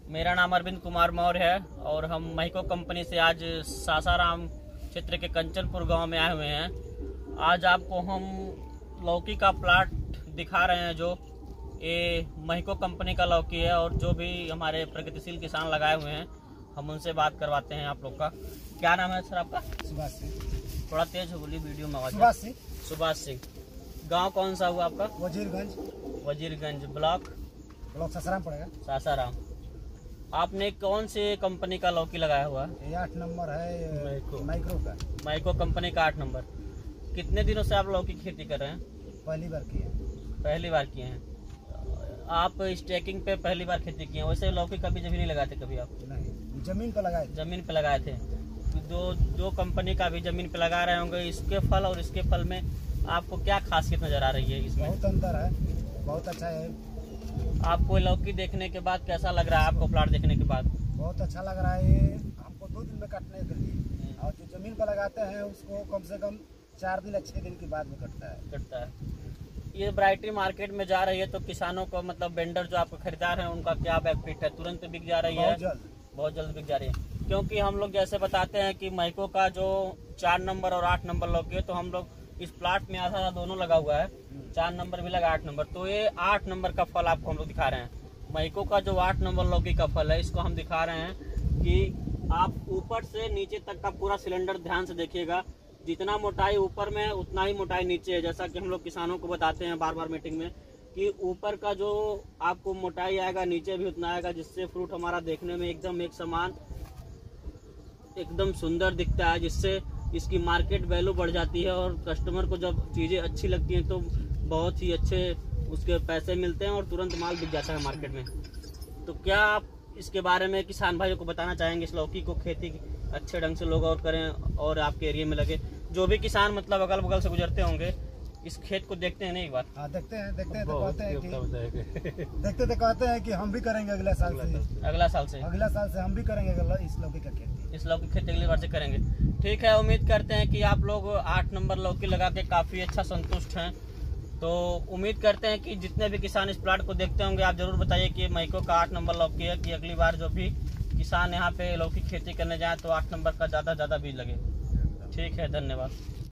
मेरा नाम अरविंद कुमार मौर्य है और हम महिको कंपनी से आज सासाराम क्षेत्र के कंचनपुर गांव में आए हुए हैं। आज आपको हम लौकी का प्लाट दिखा रहे हैं जो ये महिको कंपनी का लौकी है और जो भी हमारे प्रगतिशील किसान लगाए हुए हैं हम उनसे बात करवाते हैं आप लोग का। क्या नाम है सर आपका? सुभाष सिंह। थोड़ा तेज हो बोलिए, वीडियो में आवाज। सुभाष सिंह। गांव कौन सा हुआ आपका? वजीरगंज। ब्लॉक सासाराम पड़ेगा। सासाराम। आपने कौन से कंपनी का लौकी लगाया हुआ है? 8 नंबर है माइक्रो का। माइको कंपनी का 8 नंबर। कितने दिनों से आप लौकी की खेती कर रहे हैं? पहली बार किए। पहली बार किए हैं। आप स्टेकिंग पे पहली बार खेती किए हैं। वैसे लौकी कभी जमीन नहीं लगाए थे कभी आप? नहीं, जमीन पे लगाए। जमीन पे लगाए थे। जो कंपनी का भी जमीन पे लगा रहे होंगे, इसके फल और इसके फल में आपको क्या खासियत नजर आ रही है? इसमें बहुत अंतर है, बहुत अच्छा है। आपको लौकी देखने के बाद कैसा लग रहा है? आपको प्लाट देखने के बाद बहुत अच्छा लग रहा है। ये हमको 2 दिन में काटने के लिए, और जो जमीन पर लगाते हैं उसको कम से कम 4 दिन या 6 दिन के बाद में कटता है। ये वैरायटी मार्केट में जा रही है तो किसानों को मतलब वेंडर जो आपको खरीदार हैं उनका क्या बेनिफिट है? तुरंत बिक जा रही है? बहुत जल्द बिक जा रही है। क्योंकि हम लोग जैसे बताते हैं कि महिको का जो 4 नंबर और 8 नंबर लौकी है, तो हम लोग इस प्लाट में आधा दोनों लगा हुआ है, 4 नंबर भी लगा 8 नंबर। तो ये 8 नंबर का फल आपको हम लोग दिखा रहे हैं। महिको का जो 8 नंबर लौकी का फल है, इसको हम दिखा रहे हैं कि आप ऊपर से नीचे तक का पूरा सिलेंडर ध्यान से देखिएगा। जितना मोटाई ऊपर में उतना ही मोटाई नीचे है। जैसा कि हम लोग किसानों को बताते हैं बार बार मीटिंग में कि ऊपर का जो आपको मोटाई आएगा नीचे भी उतना आएगा, जिससे फ्रूट हमारा देखने में एकदम एक समान एकदम सुंदर दिखता है, जिससे इसकी मार्केट वैल्यू बढ़ जाती है और कस्टमर को जब चीज़ें अच्छी लगती हैं तो बहुत ही अच्छे उसके पैसे मिलते हैं और तुरंत माल बिक जाता है मार्केट में। तो क्या आप इसके बारे में किसान भाइयों को बताना चाहेंगे? इस लौकी को खेती अच्छे ढंग से लोग और करें और आपके एरिया में लगे। जो भी किसान मतलब अगल बगल से गुजरते होंगे इस खेत को देखते हैं ना एक बार? हाँ, देखते हैं तो कहते हैं कि हम भी करेंगे अगले साल से हम भी करेंगे इस लौकी का खेती। इस लौकी खेती अगली बार से करेंगे। ठीक है, उम्मीद करते हैं कि आप लोग 8 नंबर लौकी लगा के काफ़ी अच्छा संतुष्ट हैं। तो उम्मीद करते हैं कि जितने भी किसान इस प्लाट को देखते होंगे आप जरूर बताइए कि महिको का 8 नंबर लौकी है, कि अगली बार जो भी किसान यहाँ पे लौकी खेती करने जाए तो 8 नंबर का ज़्यादा बीज लगे। ठीक है, धन्यवाद।